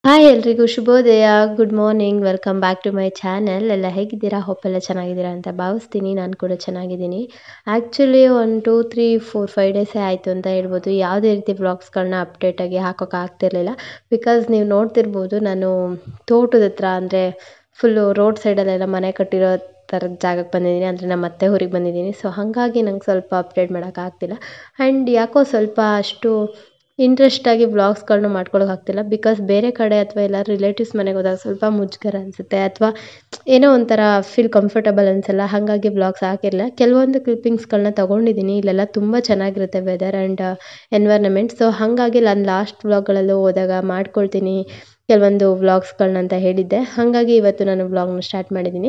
Hi ಎಲ್ರಿಗೂ ಶುಭೋದಯ. Good morning. Welcome back to my channel. ಎಲ್ಲ ಹೇಗಿದ್ದೀರಾ? ಹೋಪ್ ಎಲ್ಲ ಚೆನ್ನಾಗಿದ್ದೀರಾ ಅಂತ ಭಾವಿಸ್ತೀನಿ. ನಾನು ಕೂಡ ಚೆನ್ನಾಗಿದ್ದೀನಿ. ಆ್ಯಕ್ಚುಲಿ 1 2 3 4 5 ಡೇಸೇ ಆಯಿತು ಅಂತ ಹೇಳ್ಬೋದು. ಯಾವುದೇ ರೀತಿ ವ್ಲಾಗ್ಸ್ಗಳನ್ನ ಅಪ್ಡೇಟಾಗಿ ಹಾಕೋಕೆ ಆಗ್ತಿರ್ಲಿಲ್ಲ. ಬಿಕಾಸ್ ನೀವು ನೋಡ್ತಿರ್ಬೋದು, ನಾನು ತೋಟದ ಹತ್ರ ಅಂದರೆ ಫುಲ್ಲು ರೋಡ್ ಸೈಡಲ್ಲೆಲ್ಲ ಮನೆ ಕಟ್ಟಿರೋ ಥರದ ಜಾಗಕ್ಕೆ ಬಂದಿದ್ದೀನಿ. ಅಂದರೆ ನಮ್ಮ ಅತ್ತೆ ಊರಿಗೆ ಬಂದಿದ್ದೀನಿ. ಸೊ ಹಾಗಾಗಿ ನಂಗೆ ಸ್ವಲ್ಪ ಅಪ್ಡೇಟ್ ಮಾಡೋಕ್ಕಾಗ್ತಿಲ್ಲ. ಆ್ಯಂಡ್ ಯಾಕೋ ಸ್ವಲ್ಪ ಅಷ್ಟು ಇಂಟ್ರೆಸ್ಟಾಗಿ ವ್ಲಾಗ್ಸ್ಗಳನ್ನ ಮಾಡ್ಕೊಳಕ್ಕೆ ಆಗ್ತಿಲ್ಲ. ಬಿಕಾಸ್ ಬೇರೆ ಕಡೆ ಅಥವಾ ಎಲ್ಲ ರಿಲೇಟಿವ್ಸ್ ಮನೆಗೆ ಹೋದಾಗ ಸ್ವಲ್ಪ ಮುಜುಗರ ಅನಿಸುತ್ತೆ, ಅಥವಾ ಏನೋ ಒಂಥರ ಫೀಲ್ ಕಂಫರ್ಟಬಲ್ ಅನಿಸಲ್ಲ. ಹಾಗಾಗಿ ವ್ಲಾಗ್ಸ್ ಹಾಕಿರಲಿಲ್ಲ. ಕೆಲವೊಂದು ಕ್ಲಿಪ್ಪಿಂಗ್ಸ್ಗಳನ್ನ ತೊಗೊಂಡಿದ್ದೀನಿ. ಇಲ್ಲೆಲ್ಲ ತುಂಬ ಚೆನ್ನಾಗಿರುತ್ತೆ ವೆದರ್ ಆ್ಯಂಡ್ ಎನ್ವೈರ್ನಮೆಂಟ್. ಸೊ ಹಾಗಾಗಿ ನಾನು ಲಾಸ್ಟ್ ವ್ಲಾಗ್ಗಳಲ್ಲೂ ಹೋದಾಗ ಮಾಡ್ಕೊಳ್ತೀನಿ ಕೆಲವೊಂದು ವ್ಲಾಗ್ಸ್ಗಳನ್ನ ಅಂತ ಹೇಳಿದ್ದೆ. ಹಾಗಾಗಿ ಇವತ್ತು ನಾನು ವ್ಲಾಗ್ನ ಸ್ಟಾರ್ಟ್ ಮಾಡಿದ್ದೀನಿ.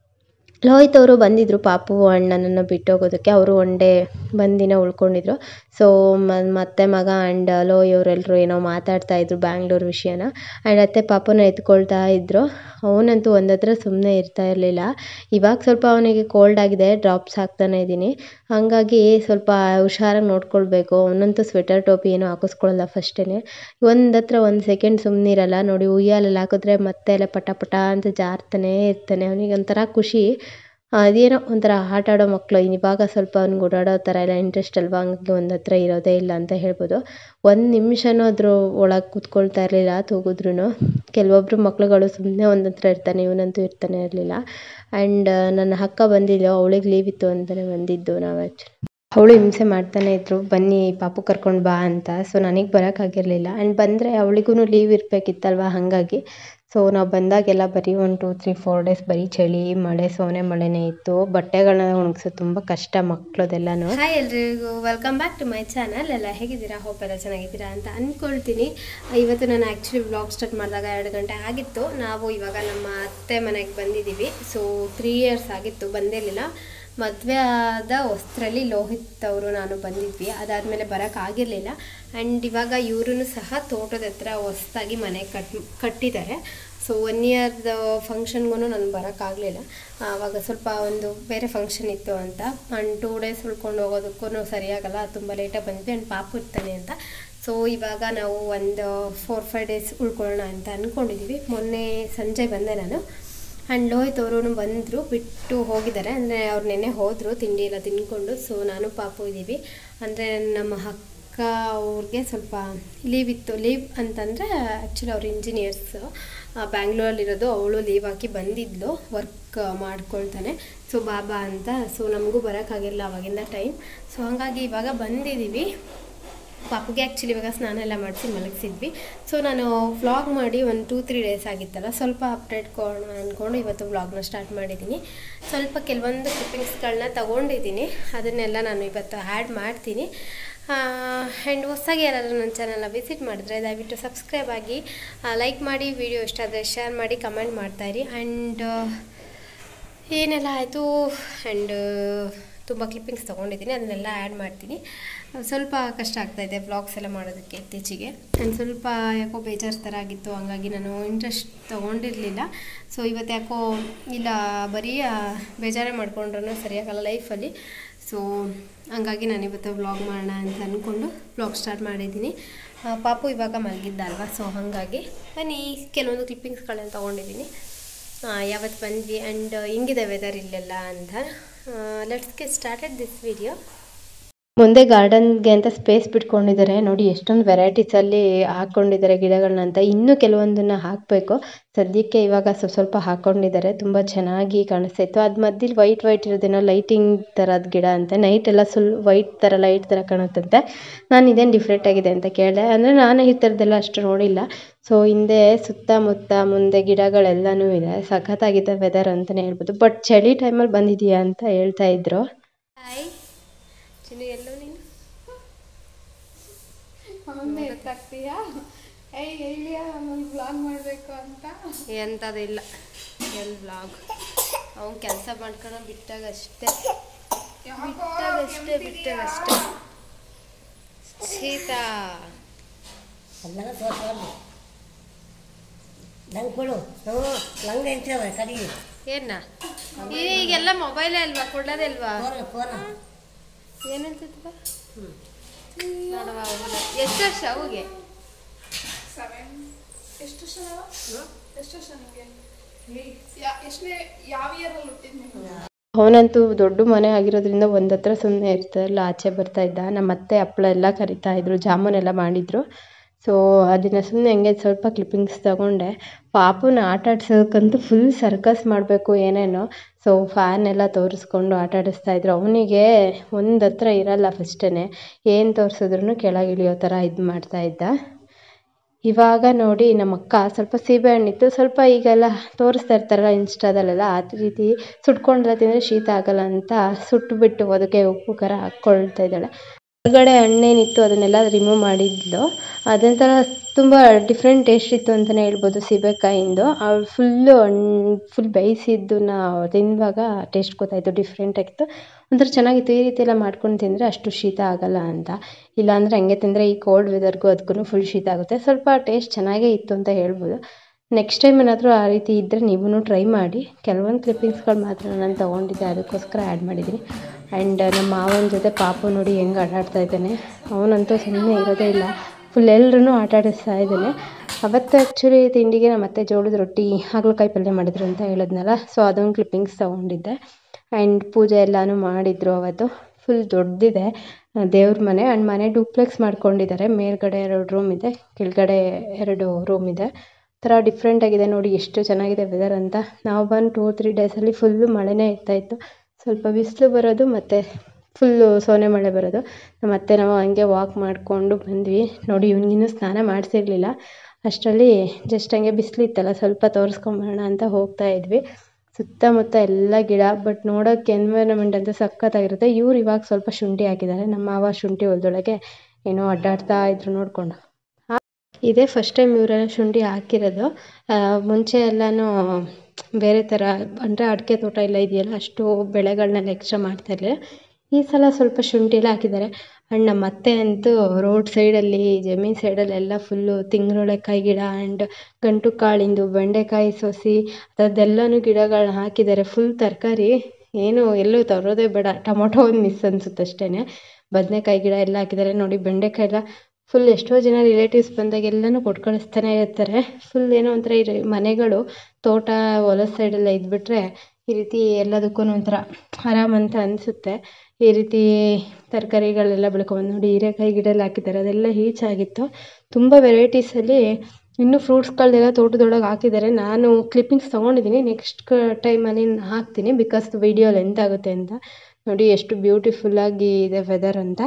ಲೋಹಿತ್ ಅವರು ಬಂದಿದ್ದರು ಪಾಪು ಆ್ಯಂಡ್ ನನ್ನನ್ನು ಬಿಟ್ಟು ಹೋಗೋದಕ್ಕೆ. ಅವರು ಒನ್ ಡೇ ಬಂದಿನ ಉಳ್ಕೊಂಡಿದ್ರು. ಸೊ ಮತ್ತೆ ಮಗ ಆ್ಯಂಡ್ ಲೋಹಿ ಅವರೆಲ್ಲರೂ ಏನೋ ಮಾತಾಡ್ತಾಯಿದ್ರು ಬ್ಯಾಂಗ್ಳೂರು ವಿಷಯನ. ಆ್ಯಂಡ್ ಅತ್ತೆ ಪಾಪುನ ಎತ್ಕೊಳ್ತಾ ಇದ್ದರು. ಅವನಂತೂ ಒಂದತ್ರ ಸುಮ್ಮನೆ ಇರ್ತಾ ಇರಲಿಲ್ಲ. ಇವಾಗ ಸ್ವಲ್ಪ ಅವನಿಗೆ ಕೋಲ್ಡ್ ಆಗಿದೆ, ಡ್ರಾಪ್ಸ್ ಹಾಕ್ತಾನೆ ಇದ್ದೀನಿ. ಹಾಗಾಗಿ ಸ್ವಲ್ಪ ಹುಷಾರಾಗಿ ನೋಡ್ಕೊಳ್ಬೇಕು. ಅವನಂತೂ ಸ್ವೆಟರ್ ಟೋಪಿ ಏನೂ ಹಾಕಿಸ್ಕೊಳ್ಳಲ್ಲ ಫಸ್ಟೇ. ಒಂದತ್ರ ಒಂದು ಸೆಕೆಂಡ್ ಸುಮ್ಮನಿರಲ್ಲ ನೋಡಿ. ಉಯ್ಯಾಲೆಲ್ಲ ಹಾಕಿದ್ರೆ ಮತ್ತೆ ಎಲ್ಲ ಪಟ ಪಟ ಅಂತ ಜಾರ್ತಾನೇ ಇರ್ತಾನೆ. ಅವನಿಗೆ ಒಂಥರ ಖುಷಿ, ಅದೇನೋ ಒಂಥರ ಆಟ ಆಡೋ ಮಕ್ಕಳು. ಇವಾಗ ಸ್ವಲ್ಪ ಅವ್ನಿಗೆ ಓಡಾಡೋ ಥರ ಎಲ್ಲ ಇಂಟ್ರೆಸ್ಟ್ ಅಲ್ವಾ, ಹಂಗಾಗಿ ಒಂದು ಹತ್ರ ಇರೋದೇ ಇಲ್ಲ ಅಂತ ಹೇಳ್ಬೋದು. ಒಂದು ನಿಮಿಷನೂ ಅದ್ರ ಒಳಗೆ ಕೂತ್ಕೊಳ್ತಾ ಇರಲಿಲ್ಲ ತೂಗಿದ್ರೂ. ಕೆಲವೊಬ್ಬರು ಮಕ್ಳುಗಳು ಸುಮ್ಮನೆ ಒಂದು ಹತ್ರ ಇರ್ತಾನೆ, ಇವನಂತೂ ಇರ್ತಾನೆ ಇರಲಿಲ್ಲ. ಆ್ಯಂಡ್ ನನ್ನ ಅಕ್ಕ ಬಂದಿದ್ದು, ಅವಳಿಗೆ ಲೀವ್ ಇತ್ತು ಅಂತಲೇ ಬಂದಿದ್ದು ನಾವು. ಆ್ಯಕ್ಚುಲಿ ಅವಳು ಹಿಂಸೆ ಮಾಡ್ತಾನೆ ಇದ್ರು, ಬನ್ನಿ ಪಾಪು ಕರ್ಕೊಂಡು ಬಾ ಅಂತ. ಸೊ ನನಗೆ ಬರೋಕ್ಕಾಗಿರಲಿಲ್ಲ. ಆ್ಯಂಡ್ ಬಂದರೆ ಅವಳಿಗೂ ಲೀವ್ ಇರಬೇಕಿತ್ತಲ್ವ, ಹಾಗಾಗಿ. ಸೊ ನಾವು ಬಂದಾಗೆಲ್ಲ ಬರೀ 1 2 3 4 ಡೇಸ್ ಬರೀ ಚಳಿ, ಮಳೆ, ಸೋನೆ ಮಳೆನೇ ಇತ್ತು. ಬಟ್ಟೆಗಳನ್ನ ಒಣಗಿಸೋದು ತುಂಬ ಕಷ್ಟ ಮಕ್ಕಳದೆಲ್ಲನೂ. ಹಾಯ್ ಎಲ್ರಿಗೂ, welcome back to my channel. ಎಲ್ಲ ಹೇಗಿದ್ದೀರಾ? ಹೋಪ್ ಎಲ್ಲ ಚೆನ್ನಾಗಿದ್ದೀರಾ ಅಂತ ಅಂದ್ಕೊಳ್ತೀನಿ. ಇವತ್ತು ನಾನು ಆ್ಯಕ್ಚುಲಿ ವ್ಲಾಗ್ ಸ್ಟಾರ್ಟ್ ಮಾಡಿದಾಗ 2 ಗಂಟೆ ಆಗಿತ್ತು. ನಾವು ಇವಾಗ ನಮ್ಮ ಅತ್ತೆ ಮನೆಗೆ ಬಂದಿದ್ದೀವಿ. ಸೊ 3 ಇಯರ್ಸ್ ಆಗಿತ್ತು ಬಂದಿರಲಿಲ್ಲ. ಮದುವೆ ಆದ ಹೊಸರಲ್ಲಿ ಲೋಹಿತ್ ಅವರು ನಾನು ಬಂದಿದ್ವಿ. ಅದಾದಮೇಲೆ ಬರೋಕ್ಕಾಗಿರಲಿಲ್ಲ. ಆ್ಯಂಡ್ ಇವಾಗ ಇವರು ಸಹ ತೋಟದ ಹತ್ರ ಹೊಸದಾಗಿ ಮನೆ ಕಟ್ಟಿದ್ದಾರೆ. ಸೊ 1 ಇಯರ್ದ ಫಂಕ್ಷನ್ಗೂ ನಾನು ಬರೋಕ್ಕಾಗಲಿಲ್ಲ. ಆವಾಗ ಸ್ವಲ್ಪ ಒಂದು ಬೇರೆ ಫಂಕ್ಷನ್ ಇತ್ತು ಅಂತ. ಆ್ಯಂಡ್ 2 ಡೇಸ್ ಉಳ್ಕೊಂಡು ಹೋಗೋದಕ್ಕೂ ಸರಿಯಾಗಲ್ಲ, ತುಂಬ ಲೇಟಾಗಿ ಬಂದ್ವಿ. ಆ್ಯಂಡ್ ಪಾಪು ಇರ್ತಾನೆ ಅಂತ. ಸೊ ಇವಾಗ ನಾವು ಒಂದು 4 5 ಡೇಸ್ ಉಳ್ಕೊಳ್ಳೋಣ ಅಂತ ಅಂದ್ಕೊಂಡಿದ್ದೀವಿ. ಮೊನ್ನೆ ಸಂಜೆ ಬಂದೆ ನಾನು. ಆ್ಯಂಡ್ ಲೋಹಿತ್ ಅವರು ಬಂದರು, ಬಿಟ್ಟು ಹೋಗಿದ್ದಾರೆ. ಅಂದರೆ ಅವ್ರು ನೆನ್ನೆ ಹೋದರು ತಿಂಡಿ ಎಲ್ಲ ತಿಂದ್ಕೊಂಡು. ಸೊ ನಾನು ಪಾಪು ಇದ್ದೀವಿ. ಅಂದರೆ ನಮ್ಮ ಅಕ್ಕ ಅವ್ರಿಗೆ ಸ್ವಲ್ಪ ಲೀವ್ ಇತ್ತು. ಲೀವ್ ಅಂತಂದರೆ ಆ್ಯಕ್ಚುಲಿ ಅವ್ರು ಇಂಜಿನಿಯರ್ಸು, ಬ್ಯಾಂಗ್ಳೂರಲ್ಲಿರೋದು. ಅವಳು ಲೀವ್ ಹಾಕಿ ಬಂದಿದ್ಲು, ವರ್ಕ್ ಮಾಡ್ಕೊಳ್ತಾನೆ. ಸೊ ಬಾಬಾ ಅಂತ. ಸೊ ನಮಗೂ ಬರೋಕ್ಕಾಗಿಲ್ಲ ಅವಾಗಿಂದ ಟೈಮ್. ಸೊ ಹಾಗಾಗಿ ಇವಾಗ ಬಂದಿದ್ದೀವಿ. ಪಾಪುಗೆ ಆ್ಯಕ್ಚುಲಿ ಇವಾಗ ಸ್ನಾನ ಎಲ್ಲ ಮಾಡಿಸಿ ಮಲಗಿಸಿದ್ವಿ. ಸೊ ನಾನು ವ್ಲಾಗ್ ಮಾಡಿ 1 2 3 ಡೇಸ್ ಆಗಿತ್ತಲ್ಲ, ಸ್ವಲ್ಪ ಅಪ್ಡೇಟ್ ಕೊಡೋಣ ಅಂದ್ಕೊಂಡು ಇವತ್ತು ವ್ಲಾಗ್ನ ಸ್ಟಾರ್ಟ್ ಮಾಡಿದ್ದೀನಿ. ಸ್ವಲ್ಪ ಕೆಲವೊಂದು ಕ್ಲಿಪ್ಪಿಂಗ್ಸ್ಗಳನ್ನ ತೊಗೊಂಡಿದ್ದೀನಿ, ಅದನ್ನೆಲ್ಲ ನಾನು ಇವತ್ತು ಆ್ಯಡ್ ಮಾಡ್ತೀನಿ. ಆ್ಯಂಡ್ ಹೊಸದಾಗಿ ಯಾರಾದರೂ ನನ್ನ ಚಾನಲ್ನ ವಿಸಿಟ್ ಮಾಡಿದ್ರೆ ದಯವಿಟ್ಟು ಸಬ್ಸ್ಕ್ರೈಬ್ ಆಗಿ, ಲೈಕ್ ಮಾಡಿ, ವಿಡಿಯೋ ಇಷ್ಟ ಆದರೆ ಶೇರ್ ಮಾಡಿ, ಕಮೆಂಟ್ ಮಾಡ್ತಾಯಿರಿ. ಆ್ಯಂಡ್ ಏನೆಲ್ಲ ಆಯಿತು, ಆ್ಯಂಡ್ ತುಂಬ ಕ್ಲಿಪ್ಪಿಂಗ್ಸ್ ತೊಗೊಂಡಿದ್ದೀನಿ, ಅದನ್ನೆಲ್ಲ ಆ್ಯಡ್ ಮಾಡ್ತೀನಿ. ಸ್ವಲ್ಪ ಕಷ್ಟ ಆಗ್ತಾಯಿದೆ ವ್ಲಾಗ್ಸ್ ಎಲ್ಲ ಮಾಡೋದಕ್ಕೆ ಇತ್ತೀಚೆಗೆ. ಆ್ಯಂಡ್ ಸ್ವಲ್ಪ ಯಾಕೋ ಬೇಜಾರು ಥರ ಆಗಿತ್ತು, ಹಂಗಾಗಿ ನಾನು ಇಂಟ್ರೆಸ್ಟ್ ತೊಗೊಂಡಿರಲಿಲ್ಲ. ಸೊ ಇವತ್ತು ಯಾಕೋ ಇಲ್ಲ, ಬರೀ ಬೇಜಾರೇ ಮಾಡ್ಕೊಂಡ್ರೂ ಸರಿಯಾಗಲ್ಲ ಲೈಫಲ್ಲಿ. ಸೊ ಹಂಗಾಗಿ ನಾನು ಇವತ್ತು ವ್ಲಾಗ್ ಮಾಡೋಣ ಅಂತ ಅಂದ್ಕೊಂಡು ವ್ಲಾಗ್ ಸ್ಟಾರ್ಟ್ ಮಾಡಿದ್ದೀನಿ. ಪಾಪು ಇವಾಗ ಮಲಗಿದ್ದ ಅಲ್ವಾ, ಸೊ ಹಾಗಾಗಿ ಬನ್ನಿ ಕೆಲವೊಂದು ಕ್ಲಿಪ್ಪಿಂಗ್ಸ್ಗಳನ್ನ ತೊಗೊಂಡಿದ್ದೀನಿ. ಯಾವತ್ತು ಬಂದ್ವಿ ಆ್ಯಂಡ್ ಹೆಂಗಿದೆ ವೆದರ್ ಇಲ್ಲೆಲ್ಲ ಅಂತ. Let's get started this video. ಮುಂದೆ ಗಾರ್ಡನ್ಗೆ ಅಂತ ಸ್ಪೇಸ್ ಬಿಟ್ಕೊಂಡಿದ್ದಾರೆ ನೋಡಿ, ಎಷ್ಟೊಂದು ವೆರೈಟೀಸಲ್ಲಿ ಹಾಕ್ಕೊಂಡಿದ್ದಾರೆ ಗಿಡಗಳನ್ನ ಅಂತ. ಇನ್ನೂ ಕೆಲವೊಂದನ್ನು ಹಾಕಬೇಕು. ಸದ್ಯಕ್ಕೆ ಇವಾಗ ಸ್ವಲ್ಪ ಹಾಕ್ಕೊಂಡಿದ್ದಾರೆ, ತುಂಬ ಚೆನ್ನಾಗಿ ಕಾಣಿಸ್ತಾಯಿತ್ತು. ಅದು ಮಧ್ಯದಲ್ಲಿ ವೈಟ್ ಇರೋದೇನೋ ಲೈಟಿಂಗ್ ಥರದ ಗಿಡ ಅಂತ. ನೈಟ್ ಎಲ್ಲ ವೈಟ್ ಥರ ಲೈಟ್ ಥರ ಕಾಣುತ್ತಂತೆ. ನಾನು ಇದೇನು ಡಿಫ್ರೆಂಟ್ ಆಗಿದೆ ಅಂತ ಕೇಳಿದೆ. ಅಂದರೆ ನಾನು ಈ ಥರದ್ದೆಲ್ಲ ಅಷ್ಟು ನೋಡಿಲ್ಲ. ಸೊ ಹಿಂದೆ ಸುತ್ತಮುತ್ತ ಮುಂದೆ ಗಿಡಗಳೆಲ್ಲನೂ ಇದೆ. ಸಖತ್ತಾಗಿದೆ ವೆದರ್ ಅಂತಲೇ ಹೇಳ್ಬೋದು. ಬಟ್ ಚಳಿ ಟೈಮಲ್ಲಿ ಬಂದಿದೆಯಾ ಅಂತ ಹೇಳ್ತಾ ಇದ್ರು. ಹಾಯ್ ಚಿನ್ನು, ಎಲ್ಲೋ ನೀನು ವ್ಲಾಗ್ ಮಾಡಬೇಕು ಅಂತ ಎಂಥದಿಲ್ಲ. ಎಲ್ಲಿ ವ್ಲಾಗ್, ಅವ್ನು ಕೆಲಸ ಮಾಡ್ಕೊಂಡು ಬಿಟ್ಟಾಗಷ್ಟೇ ಸೀತಾ ಏನ ಈಗೆಲ್ಲ ಮೊಬೈಲೇ ಅಲ್ವಾ ಕೊಡೋದೇ ಅಲ್ವಾ? ಏನಂತಿದ್ವ ನೋಡವ. ಎಷ್ಟು ವರ್ಷ ಅವಿಗೆ? 7 ಎಷ್ಟು ವರ್ಷ ಎಷ್ಟು ವರ್ಷ ನಿಮಗೆ ಎಷ್ಟನೇ ಯಾವ ಇಯರಲ್ಲಿ ಹುಟ್ಟಿದ್ ನೀವು? ಅವನಂತೂ ದೊಡ್ಡ ಮನೆ ಆಗಿರೋದ್ರಿಂದ ಒಂದು ಹತ್ರ ಸುಮ್ಮನೆ ಇರ್ತಾಯಿಲ್ಲ, ಆಚೆ ಬರ್ತಾ ಇದ್ದ. ನಮ್ಮ ಅತ್ತೆ ಹಪ್ಳ ಎಲ್ಲ ಕರಿತಾಯಿದ್ರು, ಜಾಮೂನೆಲ್ಲ ಮಾಡಿದರು. ಸೊ ಅದನ್ನು ಸುಮ್ಮನೆ ಹಂಗೆ ಸ್ವಲ್ಪ ಕ್ಲಿಪ್ಪಿಂಗ್ಸ್ ತೊಗೊಂಡೆ. ಪಾಪುನ ಆಟ ಆಡ್ಸೋಕ್ಕಂತೂ ಫುಲ್ ಸರ್ಕಸ್ ಮಾಡಬೇಕು ಏನೇನೋ. ಸೊ ಫ್ಯಾನ್ ಎಲ್ಲ ತೋರಿಸ್ಕೊಂಡು ಆಟ ಆಡಿಸ್ತಾಯಿದ್ರು. ಅವನಿಗೆ ಒಂದು ಹತ್ರ ಇರಲ್ಲ ಫಸ್ಟೇ, ಏನು ತೋರಿಸಿದ್ರು ಕೆಳಗೆ ಇಳಿಯೋ ಥರ ಇದು ಮಾಡ್ತಾಯಿದ್ದ. ಇವಾಗ ನೋಡಿ ನಮ್ಮ ಅಕ್ಕ ಸ್ವಲ್ಪ ಸೀಬೆಹಣ್ಣಿತ್ತು, ಸ್ವಲ್ಪ ಈಗೆಲ್ಲ ತೋರಿಸ್ತಾ ಇರ್ತಾರಲ್ಲ ಇನ್ಸ್ಟಾದಲ್ಲೆಲ್ಲ, ಆ ರೀತಿ ಸುಟ್ಕೊಂಡೆಲ್ಲ ತಿಂದರೆ ಶೀತ ಆಗಲ್ಲ ಅಂತ ಸುಟ್ಟುಬಿಟ್ಟು ಅದಕ್ಕೆ ಉಪ್ಪು ಖಾರ ಹಾಕ್ಕೊಳ್ತಾ ಇದ್ದಾಳೆ. ಹೊರಗಡೆ ಹಣ್ಣೇನಿತ್ತು ಅದನ್ನೆಲ್ಲ ರಿಮೂವ್ ಮಾಡಿದ್ಲು. ಅದೊಂಥರ ತುಂಬ ಡಿಫ್ರೆಂಟ್ ಟೇಸ್ಟ್ ಇತ್ತು ಅಂತಲೇ ಹೇಳ್ಬೋದು ಸೀಬೆಕಾಯಿಂದು. ಅವಳು ಫುಲ್ ಬೇಯಿಸಿದ್ದನ್ನ ತಿನ್ನುವಾಗ ಟೇಸ್ಟ್ ಗೊತ್ತಾಯಿತು, ಡಿಫ್ರೆಂಟ್ ಆಗಿತ್ತು, ಒಂಥರ ಚೆನ್ನಾಗಿತ್ತು. ಈ ರೀತಿ ಎಲ್ಲ ಮಾಡ್ಕೊಂಡು ತಿಂದರೆ ಅಷ್ಟು ಶೀತ ಆಗಲ್ಲ ಅಂತ. ಇಲ್ಲಾಂದರೆ ಹಂಗೆ ತಿಂದರೆ ಈ ಕೋಲ್ಡ್ ವೆದರ್ಗೂ ಅದಕ್ಕೂ ಫುಲ್ ಶೀತ ಆಗುತ್ತೆ. ಸ್ವಲ್ಪ ಟೇಸ್ಟ್ ಚೆನ್ನಾಗೇ ಇತ್ತು ಅಂತ ಹೇಳ್ಬೋದು. ನೆಕ್ಸ್ಟ್ ಟೈಮ್ ಏನಾದರೂ ಆ ರೀತಿ ಇದ್ದರೆ ನೀವೂ ಟ್ರೈ ಮಾಡಿ. ಕೆಲವೊಂದು ಕ್ಲಿಪ್ಪಿಂಗ್ಸ್ಗಳು ಮಾತ್ರ ನಾನು ತೊಗೊಂಡಿದ್ದೆ, ಅದಕ್ಕೋಸ್ಕರ ಆ್ಯಡ್ ಮಾಡಿದ್ದೀನಿ. ಆ್ಯಂಡ್ ನಮ್ಮ ಮಾವನ ಜೊತೆ ಪಾಪು ನೋಡಿ ಹೆಂಗೆ ಆಟಾಡ್ತಾ ಇದ್ದಾನೆ. ಅವನಂತೂ ಸುಮ್ಮನೆ ಇರೋದೇ ಇಲ್ಲ, ಫುಲ್ ಎಲ್ಲರೂ ಆಟ ಆಡಿಸ್ತಾ ಇದ್ದಾನೆ. ಅವತ್ತು ಆ್ಯಕ್ಚುಲಿ ತಿಂಡಿಗೆ ನಮ್ಮ ಅತ್ತೆ ಜೋಳದ ರೊಟ್ಟಿ ಹಾಗಲಕಾಯಿ ಪಲ್ಯ ಮಾಡಿದ್ರು ಅಂತ ಹೇಳಿದ್ನಲ್ಲ, ಸೊ ಅದೊಂದು ಕ್ಲಿಪ್ಪಿಂಗ್ಸ್ ತೊಗೊಂಡಿದ್ದೆ. ಆ್ಯಂಡ್ ಪೂಜೆ ಎಲ್ಲನೂ ಮಾಡಿದರು ಅವತ್ತು. ಫುಲ್ ದೊಡ್ಡದಿದೆ ದೇವ್ರ ಮನೆ. ಆ್ಯಂಡ್ ಮನೆ ಡೂಪ್ಲೆಕ್ಸ್ ಮಾಡ್ಕೊಂಡಿದ್ದಾರೆ. ಮೇಲ್ಗಡೆ 2 ರೂಮ್ ಇದೆ, ಕೆಳಗಡೆ 2 ರೂಮ್ ಇದೆ. ಥರ ಡಿಫ್ರೆಂಟಾಗಿದೆ ನೋಡಿ, ಎಷ್ಟು ಚೆನ್ನಾಗಿದೆ ವೆದರ್ ಅಂತ. ನಾವು ಬಂದು 2-3 ಡೇಸಲ್ಲಿ ಫುಲ್ಲು ಮಳೆನೇ ಇರ್ತಾಯಿತ್ತು. ಸ್ವಲ್ಪ ಬಿಸಿಲು ಬರೋದು ಮತ್ತು ಫುಲ್ಲು ಸೋನೆ ಮಳೆ ಬರೋದು. ಮತ್ತು ನಾವು ಹಂಗೆ ವಾಕ್ ಮಾಡಿಕೊಂಡು ಬಂದ್ವಿ. ನೋಡಿ ಇವನಿಗಿನ್ನೂ ಸ್ನಾನ ಮಾಡಿಸಿರ್ಲಿಲ್ಲ. ಅಷ್ಟರಲ್ಲಿ ಜಸ್ಟ್ ಹಂಗೆ ಬಿಸಿಲಿತ್ತಲ್ಲ, ಸ್ವಲ್ಪ ತೋರಿಸ್ಕೊಂಬರೋಣ ಅಂತ ಹೋಗ್ತಾ ಇದ್ವಿ. ಸುತ್ತಮುತ್ತ ಎಲ್ಲ ಗಿಡ, ಬಟ್ ನೋಡೋಕ್ಕೆ ಎನ್ವೈರನ್ಮೆಂಟ್ ಅಂತೂ ಸಖತ್ತಾಗಿರುತ್ತೆ. ಇವ್ರು ಇವಾಗ ಸ್ವಲ್ಪ ಶುಂಠಿ ಹಾಕಿದ್ದಾರೆ. ನಮ್ಮ ಮಾವ ಶುಂಠಿ ಹೊಲದೊಳಗೆ ಏನೋ ಅಡ್ಡಾಡ್ತಾ ಇದ್ರು ನೋಡಿಕೊಂಡು. ಇದೇ ಫಸ್ಟ್ ಟೈಮ್ ಇವರೆಲ್ಲ ಶುಂಠಿ ಹಾಕಿರೋದು. ಮುಂಚೆ ಎಲ್ಲನೂ ಬೇರೆ ಥರ ಅಂದರೆ ಅಡಿಕೆ ತೋಟ ಎಲ್ಲ ಇದೆಯಲ್ಲ, ಅಷ್ಟು ಬೆಳೆಗಳನ್ನೆಲ್ಲ ಎಕ್ಸ್ಟ್ರಾ ಮಾಡ್ತಾಯಿರಲಿಲ್ಲ. ಈ ಸಲ ಸ್ವಲ್ಪ ಶುಂಠಿ ಎಲ್ಲ ಹಾಕಿದ್ದಾರೆ. ಆ್ಯಂಡ್ ನಮ್ಮ ಅತ್ತೆ ಅಂತೂ ರೋಡ್ ಸೈಡಲ್ಲಿ, ಜಮೀನು ಸೈಡಲ್ಲೆಲ್ಲ ಫುಲ್ಲು ತಿಂಗ್ರೋಳೆಕಾಯಿ ಗಿಡ ಆ್ಯಂಡ್ ಗಂಟು ಕಾಳಿಂದು ಬೆಂಡೆಕಾಯಿ ಸೊಸಿ ಅದೆಲ್ಲನೂ ಗಿಡಗಳನ್ನ ಹಾಕಿದ್ದಾರೆ. ಫುಲ್ ತರಕಾರಿ, ಏನು ಎಲ್ಲೂ ತರೋದೇ ಬೇಡ. ಟೊಮೊಟೊ ಒಂದು ಮಿಸ್ ಅನಿಸುತ್ತೆ ಅಷ್ಟೇ. ಬದನೆಕಾಯಿ ಗಿಡ ಎಲ್ಲ ಹಾಕಿದ್ದಾರೆ ನೋಡಿ. ಬೆಂಡೆಕಾಯಿ ಎಲ್ಲ ಫುಲ್ ಎಷ್ಟೋ ಜನ ರಿಲೇಟಿವ್ಸ್ ಬಂದಾಗೆಲ್ಲನೂ ಕೊಟ್ಟು ಕಳಿಸ್ತಾನೆ ಇರ್ತಾರೆ. ಫುಲ್ ಏನೋ ಒಂಥರ ಮನೆಗಳು, ತೋಟ, ಹೊಲದ ಸೈಡೆಲ್ಲ ಇದ್ಬಿಟ್ರೆ ಈ ರೀತಿ ಎಲ್ಲದಕ್ಕೂ ಒಂಥರ ಆರಾಮಂತ ಅನಿಸುತ್ತೆ. ಈ ರೀತಿ ತರಕಾರಿಗಳೆಲ್ಲ ಬೆಳ್ಕೊಬಂದು ನೋಡಿ. ಹೀರೆಕಾಯಿ ಗಿಡ ಎಲ್ಲ ಹಾಕಿದ್ದಾರೆ, ಅದೆಲ್ಲ ಈಚಾಗಿತ್ತು. ತುಂಬ ವೆರೈಟೀಸಲ್ಲಿ ಇನ್ನೂ ಫ್ರೂಟ್ಸ್ಗಳನ್ನೆಲ್ಲ ತೋಟದೊಳಗೆ ಹಾಕಿದ್ದಾರೆ. ನಾನು ಕ್ಲಿಪ್ಪಿಂಗ್ಸ್ ತೊಗೊಂಡಿದ್ದೀನಿ, ನೆಕ್ಸ್ಟ್ ಟೈಮಲ್ಲಿ ಹಾಕ್ತೀನಿ, ಬಿಕಾಸ್ ವಿಡಿಯೋ ಲೆಂತ್ ಆಗುತ್ತೆ ಅಂತ. ನೋಡಿ ಎಷ್ಟು ಬ್ಯೂಟಿಫುಲ್ಲಾಗಿ ಇದೆ ವೆದರ್ ಅಂತ.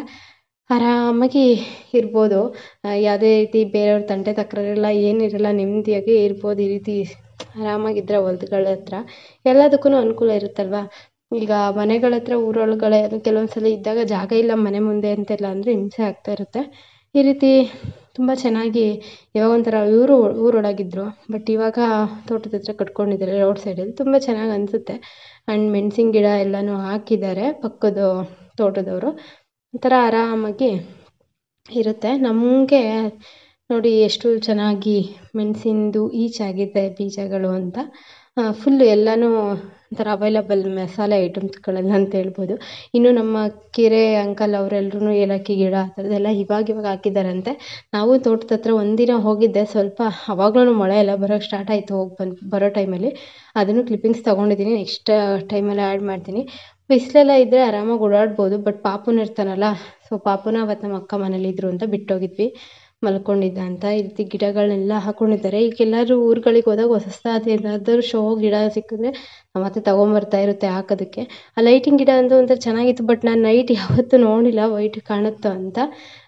ಆರಾಮಾಗಿ ಇರ್ಬೋದು, ಯಾವುದೇ ರೀತಿ ಬೇರೆಯವ್ರ ತಂಟೆ ತಕರಾರೆಲ್ಲ ಏನಿರಲ್ಲ, ನೆಮ್ಮದಿಯಾಗಿ ಇರ್ಬೋದು. ಈ ರೀತಿ ಆರಾಮಾಗಿದ್ದರೆ ಹೊಲ್ದುಗಳ ಹತ್ರ ಎಲ್ಲದಕ್ಕೂ ಅನುಕೂಲ ಇರುತ್ತಲ್ವ. ಈಗ ಮನೆಗಳ ಹತ್ರ ಊರೊಳಗಡೆ ಕೆಲವೊಂದು ಸಲ ಇದ್ದಾಗ ಜಾಗ ಇಲ್ಲ ಮನೆ ಮುಂದೆ ಅಂತೆಲ್ಲ ಅಂದರೆ ಹಿಂಸೆ ಆಗ್ತಾ ಇರುತ್ತೆ. ಈ ರೀತಿ ತುಂಬ ಚೆನ್ನಾಗಿ ಇವಾಗ ಒಂಥರ ಊರೊಳಗಿದ್ರು, ಬಟ್ ಇವಾಗ ತೋಟದ ಹತ್ರ ಕಟ್ಕೊಂಡಿದ್ದಾರೆ ರೋಡ್ ಸೈಡಲ್ಲಿ. ತುಂಬ ಚೆನ್ನಾಗಿ ಅನಿಸುತ್ತೆ. ಆ್ಯಂಡ್ ಮೆಣಸಿನ ಗಿಡ ಎಲ್ಲನೂ ಹಾಕಿದ್ದಾರೆ ಪಕ್ಕದ ತೋಟದವರು. ಒಂಥರ ಆರಾಮಾಗಿ ಇರುತ್ತೆ. ನಮಗೆ ನೋಡಿ ಎಷ್ಟು ಚೆನ್ನಾಗಿ ಮೆಣಸಿಂದು ಈಚಾಗಿದೆ ಬೀಜಗಳು ಅಂತ. ಫುಲ್ಲು ಎಲ್ಲನೂ ಒಂಥರ ಅವೈಲಬಲ್ ಮಸಾಲೆ ಐಟಮ್ಸ್ಗಳೆಲ್ಲ ಅಂತ ಹೇಳ್ಬೋದು. ಇನ್ನು ನಮ್ಮ ಕಿರೆ ಅಂಕಲ್ ಅವರೆಲ್ಲರೂ ಏಲಕ್ಕಿ ಗಿಡ ಆ ಥರದ್ದೆಲ್ಲ ಇವಾಗ ಹಾಕಿದ್ದಾರಂತೆ. ನಾವು ತೋಟದ ಹತ್ರ ಒಂದಿನ ಹೋಗಿದ್ದೆ, ಸ್ವಲ್ಪ ಆವಾಗಲೂ ಮಳೆ ಎಲ್ಲ ಬರೋಕ್ಕೆ ಸ್ಟಾರ್ಟ್ ಆಯಿತು ಬರೋ ಟೈಮಲ್ಲಿ. ಅದನ್ನು ಕ್ಲಿಪ್ಪಿಂಗ್ಸ್ ತೊಗೊಂಡಿದ್ದೀನಿ, ನೆಕ್ಸ್ಟ್ ಟೈಮಲ್ಲಿ ಆ್ಯಡ್ ಮಾಡ್ತೀನಿ. ಬಿಸಿಲೆಲ್ಲ ಇದ್ದರೆ ಆರಾಮಾಗಿ ಓಡಾಡ್ಬೋದು, ಬಟ್ ಪಾಪುನ ಇರ್ತಾನಲ್ಲ, ಸೊ ಪಾಪುನ ಅವತ್ತು ನಮ್ಮ ಅಕ್ಕ ಮನೇಲಿದ್ದರು ಅಂತ ಬಿಟ್ಟೋಗಿದ್ವಿ, ಮಲ್ಕೊಂಡಿದ್ದ ಅಂತ. ಈ ರೀತಿ ಗಿಡಗಳನ್ನೆಲ್ಲ ಹಾಕ್ಕೊಂಡಿದ್ದಾರೆ. ಈಗ ಎಲ್ಲರೂ ಊರುಗಳಿಗೆ ಹೋದಾಗ ಹೊಸದಾದ ಏನಾದರೂ ಶೋ ಗಿಡ ಸಿಕ್ಕಿದ್ರೆ ನಮ್ಮ ಅತ್ತೆ ತೊಗೊಂಬರ್ತಾ ಇರುತ್ತೆ ಹಾಕೋದಕ್ಕೆ. ಆ ಲೈಟಿಂಗ್ ಗಿಡ ಅಂತೂ ಒಂಥರ ಚೆನ್ನಾಗಿತ್ತು, ಬಟ್ ನಾನು ನೈಟ್ ಯಾವತ್ತೂ ನೋಡಿಲ್ಲ ವೈಟ್ ಕಾಣುತ್ತೋ ಅಂತ.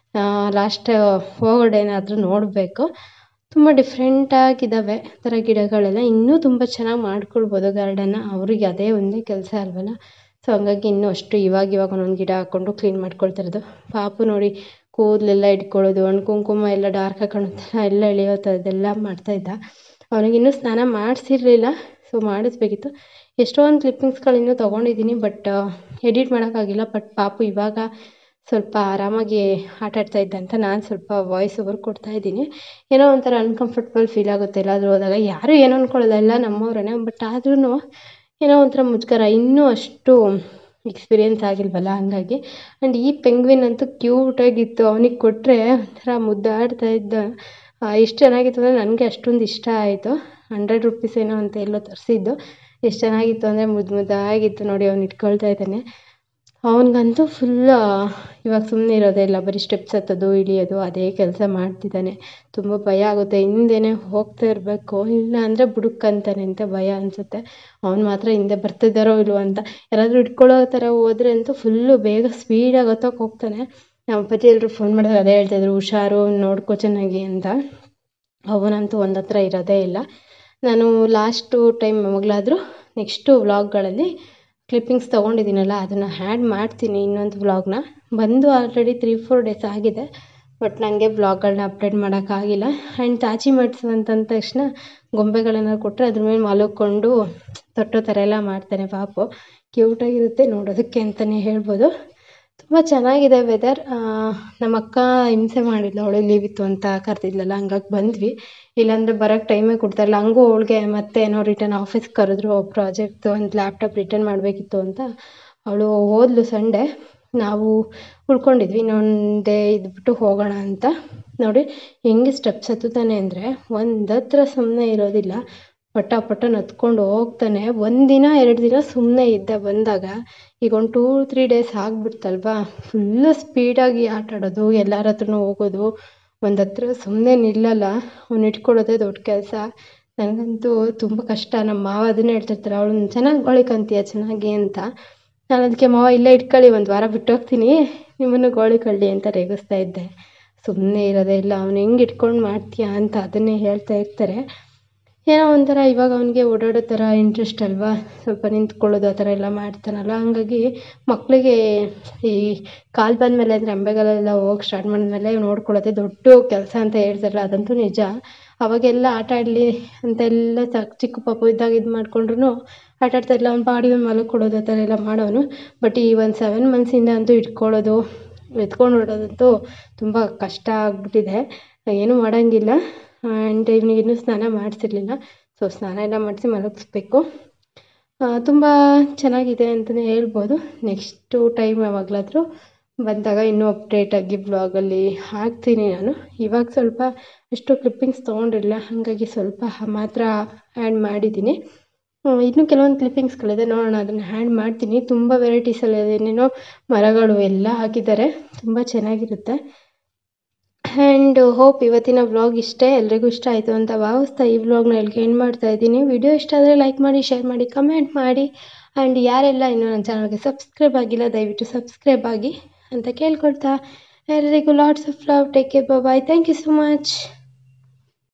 ಲಾಸ್ಟ್ ಹೋಗೋಡೇನಾದರೂ ನೋಡಬೇಕು. ತುಂಬ ಡಿಫ್ರೆಂಟಾಗಿದ್ದಾವೆ ಥರ ಗಿಡಗಳೆಲ್ಲ. ಇನ್ನೂ ತುಂಬ ಚೆನ್ನಾಗಿ ಮಾಡ್ಕೊಳ್ಬೋದು ಗಾರ್ಡನ್ನ. ಅವ್ರಿಗೆ ಅದೇ ಒಂದೇ ಕೆಲಸ ಅಲ್ವಲ್ಲ, ಸೊ ಹಂಗಾಗಿ ಇನ್ನೂ ಅಷ್ಟು ಇವಾಗ ಒಂದೊಂದು ಗಿಡ ಹಾಕ್ಕೊಂಡು ಕ್ಲೀನ್ ಮಾಡ್ಕೊಳ್ತಾ ಇರೋದು. ಪಾಪು ನೋಡಿ ಕೂದಲೆಲ್ಲ ಇಟ್ಕೊಳ್ಳೋದು, ಕುಂಕುಮ ಎಲ್ಲ ಡಾರ್ಕಾಗಿ ಕಾಣುತ್ತಲ್ಲ ಎಲ್ಲ ಎಳೆಯೋ ಥರದ್ದೆಲ್ಲ ಮಾಡ್ತಾಯಿದ್ದ. ಅವನಿಗಿನ್ನೂ ಸ್ನಾನ ಮಾಡಿಸಿರ್ಲಿಲ್ಲ, ಸೊ ಮಾಡಿಸ್ಬೇಕಿತ್ತು. ಎಷ್ಟೊಂದು ಕ್ಲಿಪ್ಪಿಂಗ್ಸ್ಗಳು ಇನ್ನೂ ತೊಗೊಂಡಿದ್ದೀನಿ, ಬಟ್ ಎಡಿಟ್ ಮಾಡೋಕ್ಕಾಗಿಲ್ಲ. ಬಟ್ ಪಾಪು ಇವಾಗ ಸ್ವಲ್ಪ ಆರಾಮಾಗಿ ಆಟಾಡ್ತಾ ಇದ್ದ ಅಂತ ನಾನು ಸ್ವಲ್ಪ ವಾಯ್ಸ್ ಓವರ್ ಕೊಡ್ತಾಯಿದ್ದೀನಿ. ಏನೋ ಒಂಥರ ಅನ್ಕಂಫರ್ಟಬಲ್ ಫೀಲ್ ಆಗುತ್ತೆ ಎಲ್ಲಾದರೂ ಹೋದಾಗ. ಯಾರೂ ಏನು ಅಂದ್ಕೊಳ್ಳಲ್ಲ, ಎಲ್ಲ ನಮ್ಮವ್ರೇ, ಬಟ್ ಆದ್ರೂ ಏನೋ ಒಂಥರ ಮುಜುಗರ, ಇನ್ನೂ ಅಷ್ಟು ಎಕ್ಸ್ಪೀರಿಯೆನ್ಸ್ ಆಗಿಲ್ವಲ್ಲ ಹಂಗಾಗಿ. ಆ್ಯಂಡ್ ಈ ಪೆಂಗ್ವಿನ್ ಅಂತೂ ಕ್ಯೂಟಾಗಿತ್ತು, ಅವನಿಗೆ ಕೊಟ್ಟರೆ ಒಂಥರ ಮುದ್ದಾಡ್ತಾ ಇದ್ದ. ಎಷ್ಟು ಚೆನ್ನಾಗಿತ್ತು ಅಂದರೆ ನನಗೆ ಅಷ್ಟೊಂದು ಇಷ್ಟ ಆಯಿತು. 100 ರುಪೀಸ್ ಏನೋ ಅಂತ ಎಲ್ಲೋ ತರಿಸಿದ್ದು. ಎಷ್ಟು ಚೆನ್ನಾಗಿತ್ತು ಅಂದರೆ ಮುದ್ದಾಗಿತ್ತು ನೋಡಿ. ಅವ್ನು ಇಟ್ಕೊಳ್ತಾ ಇದ್ದಾನೆ. ಅವನಿಗಂತೂ ಫುಲ್ ಇವಾಗ ಸುಮ್ಮನೆ ಇರೋದೇ ಇಲ್ಲ, ಬರೀ ಸ್ಟೆಪ್ಸ್ ಹತ್ತೋದು ಇಳಿಯೋದು ಅದೇ ಕೆಲಸ ಮಾಡ್ತಿದ್ದಾನೆ. ತುಂಬ ಭಯ ಆಗುತ್ತೆ, ಹಿಂದೆನೇ ಹೋಗ್ತಾ ಇರಬೇಕು, ಇಲ್ಲ ಅಂದರೆ ಬುಡುಕ್ಕಂತಾನೆ ಅಂತ ಭಯ ಅನಿಸುತ್ತೆ. ಅವ್ನು ಮಾತ್ರ ಹಿಂದೆ ಬರ್ತಿದ್ದಾರೋ ಇಲ್ವೋ ಅಂತ. ಯಾರಾದರೂ ಇಟ್ಕೊಳ್ಳೋ ಥರ ಹೋದರೆ ಅಂತೂ ಫುಲ್ಲು ಬೇಗ ಸ್ಪೀಡಾಗಿ ಹತ್ತೋಕೆ ಹೋಗ್ತಾನೆ. ನಮ್ಮ ಅಪ್ಪಾಜಿ ಎಲ್ಲರೂ ಫೋನ್ ಮಾಡಿದ್ರೆ ಅದೇ ಹೇಳ್ತಾಯಿದ್ರು, ಹುಷಾರು, ನೋಡ್ಕೊ ಚೆನ್ನಾಗಿ ಅಂತ. ಅವನಂತೂ ಒಂದು ಹತ್ರ ಇರೋದೇ ಇಲ್ಲ. ನಾನು ಲಾಸ್ಟು ಟೈಮ್ ಯಾವಾಗಲಾದರೂ ನೆಕ್ಸ್ಟು ವ್ಲಾಗ್ಗಳಲ್ಲಿ ಕ್ಲಿಪ್ಪಿಂಗ್ಸ್ ತೊಗೊಂಡಿದ್ದೀನಲ್ಲ ಅದನ್ನು ಆ್ಯಡ್ ಮಾಡ್ತೀನಿ ಇನ್ನೊಂದು ವ್ಲಾಗ್ನ. ಬಂದು ಆಲ್ರೆಡಿ 3-4 ಡೇಸ್ ಆಗಿದೆ, ಬಟ್ ನನಗೆ ವ್ಲಾಗ್ಗಳನ್ನ ಅಪ್ಡೇಟ್ ಮಾಡೋಕ್ಕಾಗಿಲ್ಲ. ಆ್ಯಂಡ್ ತಾಚಿ ಮಾಡಿಸು ಅಂತಂದ ತಕ್ಷಣ ಗೊಂಬೆಗಳನ್ನ ಕೊಟ್ಟರೆ ಅದ್ರ ಮೇಲೆ ಮಲ್ಕೊಂಡು ತೊಟ್ಟೋ ಥರ ಎಲ್ಲ ಮಾಡ್ತಾನೆ ಪಾಪು. ಕ್ಯೂಟಾಗಿರುತ್ತೆ ನೋಡೋದಕ್ಕೆ ಅಂತಲೇ ಹೇಳ್ಬೋದು. ತುಂಬ ಚೆನ್ನಾಗಿದೆ ವೆದರ್. ನಮ್ಮ ಅಕ್ಕ ಹಿಂಸೆ ಮಾಡಿದ್ಲು, ಅವಳು ಲೀವ್ ಇತ್ತು ಅಂತ ಕರೆದಿದ್ಲಲ್ಲ, ಹಂಗಾಗಿ ಬಂದ್ವಿ. ಇಲ್ಲಾಂದರೆ ಬರೋಕ್ಕೆ ಟೈಮೇ ಕೊಡ್ತಾಯಿಲ್ಲ. ಹಂಗೂ ಅವಳಿಗೆ ಮತ್ತೇನೋ ರಿಟರ್ನ್ ಆಫೀಸ್ಗೆ ಕರೆದ್ರು, ಪ್ರಾಜೆಕ್ಟ್ದು ಒಂದು ಲ್ಯಾಪ್ಟಾಪ್ ರಿಟರ್ನ್ ಮಾಡಬೇಕಿತ್ತು ಅಂತ ಅವಳು ಹೋದ್ಲು ಸಂಡೇ. ನಾವು ಉಳ್ಕೊಂಡಿದ್ವಿ, ಇನ್ನೊಂದು ಡೇ ಇದ್ಬಿಟ್ಟು ಹೋಗೋಣ ಅಂತ. ನೋಡಿ ಹೆಂಗೆ ಸ್ಟೆಪ್ಸ್ ಹತ್ತುತ್ತಾನೆ ಅಂದರೆ ಒಂದು ಹತ್ರ ಸುಮ್ಮನೆ ಇರೋದಿಲ್ಲ, ಪಟ ಪಟ ಹತ್ಕೊಂಡು ಹೋಗ್ತಾನೆ. 1 ದಿನ 2 ದಿನ ಸುಮ್ಮನೆ ಇದ್ದ ಬಂದಾಗ, ಈಗ ಒಂದು 2-3 ಡೇಸ್ ಆಗಿಬಿಡ್ತಲ್ವಾ, ಫುಲ್ಲು ಸ್ಪೀಡಾಗಿ ಆಟ ಆಡೋದು, ಎಲ್ಲರ ಹತ್ರನೂ ಹೋಗೋದು, ಒಂದು ಹತ್ರ ಸುಮ್ಮನೆ ನಿಲ್ಲಲ್ಲ. ಅವ್ನು ಇಟ್ಕೊಳ್ಳೋದೇ ದೊಡ್ಡ ಕೆಲಸ. ನನಗಂತೂ ತುಂಬ ಕಷ್ಟ. ನಮ್ಮ ಮಾವ ಅದನ್ನೇ ಹೇಳ್ತಿರ್ತಾರೆ, ಅವಳನ್ನ ಚೆನ್ನಾಗಿ ಗೋಳಿಕಂತೀಯ ಚೆನ್ನಾಗಿ ಅಂತ. ನಾನು ಅದಕ್ಕೆ ಮಾವ ಇಲ್ಲೇ ಇಟ್ಕೊಳ್ಳಿ, 1 ವಾರ ಬಿಟ್ಟು ಹೋಗ್ತೀನಿ, ನಿಮ್ಮನ್ನು ಗೋಳಿಕೊಳ್ಳಿ ಅಂತ ರೇಗಿಸ್ತಾ ಇದ್ದೆ. ಸುಮ್ಮನೆ ಇರೋದೇ ಇಲ್ಲ, ಅವ್ನು ಹೆಂಗೆ ಇಟ್ಕೊಂಡು ಮಾಡ್ತೀಯಾ ಅಂತ ಅದನ್ನೇ ಹೇಳ್ತಾ ಇರ್ತಾರೆ. ಏನೋ ಒಂಥರ ಇವಾಗ ಅವನಿಗೆ ಓಡಾಡೋ ಥರ ಇಂಟ್ರೆಸ್ಟ್ ಅಲ್ವಾ, ಸ್ವಲ್ಪ ನಿಂತ್ಕೊಳ್ಳೋದು ಆ ಥರ ಎಲ್ಲ ಮಾಡ್ತಾನಲ್ಲ, ಹಂಗಾಗಿ ಮಕ್ಕಳಿಗೆ ಈ ಕಾಲು ಬಂದಮೇಲೆ ಅಂದರೆ ಅಂಬೆಗಾಲೆಲ್ಲ ಹೋಗಿ ಸ್ಟಾರ್ಟ್ ಮಾಡಿದ್ಮೇಲೆ ನೋಡ್ಕೊಳ್ಳೋದೇ ದೊಡ್ಡ ಕೆಲಸ ಅಂತ ಹೇಳ್ತಾರಲ್ಲ, ಅದಂತೂ ನಿಜ. ಅವಾಗೆಲ್ಲ ಆಟ ಆಡಲಿ ಅಂತೆಲ್ಲ ಚಿಕ್ಕ ಪಾಪು ಇದ್ದಾಗ ಇದು ಮಾಡ್ಕೊಂಡ್ರು ಆಟ ಆಡ್ತಾಯಿಲ್ಲ, ಅವ್ನು ಬಾಡಿ ಮಲ್ಕೊಡೋದು ಆ ಥರ ಎಲ್ಲ ಮಾಡೋನು. ಬಟ್ ಈ ಒಂದು 7 ಮಂತ್ಸಿಂದ ಅಂತೂ ಇಟ್ಕೊಳ್ಳೋದು ಎತ್ಕೊಂಡು ಓಡೋದಂತೂ ತುಂಬ ಕಷ್ಟ ಆಗಿಬಿಟ್ಟಿದೆ. ಏನೂ ಮಾಡೋಂಗಿಲ್ಲ. ಆ್ಯಂಡ್ ಇವನಿಗೆ ಇನ್ನೂ ಸ್ನಾನ ಮಾಡಿಸಿರ್ಲಿಲ್ಲ, ಸೊ ಸ್ನಾನ ಎಲ್ಲ ಮಾಡಿಸಿ ಮಲಗಿಸ್ಬೇಕು. ತುಂಬ ಚೆನ್ನಾಗಿದೆ ಅಂತಲೇ ಹೇಳ್ಬೋದು. ನೆಕ್ಸ್ಟು ಟೈಮ್ ಯಾವಾಗಲಾದರೂ ಬಂದಾಗ ಇನ್ನೂ ಅಪ್ಡೇಟಾಗಿ ಬ್ಲಾಗಲ್ಲಿ ಹಾಕ್ತೀನಿ ನಾನು. ಇವಾಗ ಸ್ವಲ್ಪ ಅಷ್ಟು ಕ್ಲಿಪ್ಪಿಂಗ್ಸ್ ತೊಗೊಂಡಿರಲಿಲ್ಲ, ಹಾಗಾಗಿ ಸ್ವಲ್ಪ ಮಾತ್ರ ಆ್ಯಡ್ ಮಾಡಿದ್ದೀನಿ. ಇನ್ನೂ ಕೆಲವೊಂದು ಕ್ಲಿಪ್ಪಿಂಗ್ಸ್ಗಳಿದೆ, ನೋಡೋಣ, ಅದನ್ನು ಆ್ಯಡ್ ಮಾಡ್ತೀನಿ. ತುಂಬ ವೆರೈಟೀಸಲ್ಲಿ ಏನೇನೋ ಮರಗಳು ಎಲ್ಲ ಹಾಕಿದ್ದಾರೆ, ತುಂಬ ಚೆನ್ನಾಗಿರುತ್ತೆ. ಆ್ಯಂಡ್ ಹೋಪ್ ಇವತ್ತಿನ ವ್ಲಾಗ್ ಇಷ್ಟೇ, ಎಲ್ರಿಗೂ ಇಷ್ಟ ಆಯಿತು ಅಂತ ಭಾವಿಸ್ತಾ ಈ ವ್ಲಾಗ್ನ ಎಲ್ಲಿಗೆ ಎಂಡ್ ಮಾಡ್ತಾಯಿದ್ದೀನಿ. ವಿಡಿಯೋ ಇಷ್ಟ ಆದರೆ ಲೈಕ್ ಮಾಡಿ, ಶೇರ್ ಮಾಡಿ, ಕಮೆಂಟ್ ಮಾಡಿ. ಆ್ಯಂಡ್ ಯಾರೆಲ್ಲ ಇನ್ನೂ ನನ್ನ ಚಾನಲ್ಗೆ ಸಬ್ಸ್ಕ್ರೈಬ್ ಆಗಿಲ್ಲ ದಯವಿಟ್ಟು ಸಬ್ಸ್ಕ್ರೈಬ್ ಆಗಿ ಅಂತ ಕೇಳ್ಕೊಳ್ತಾ, ಎಲ್ಲರಿಗೂ lots of love. Take care, bye. Thank you so much.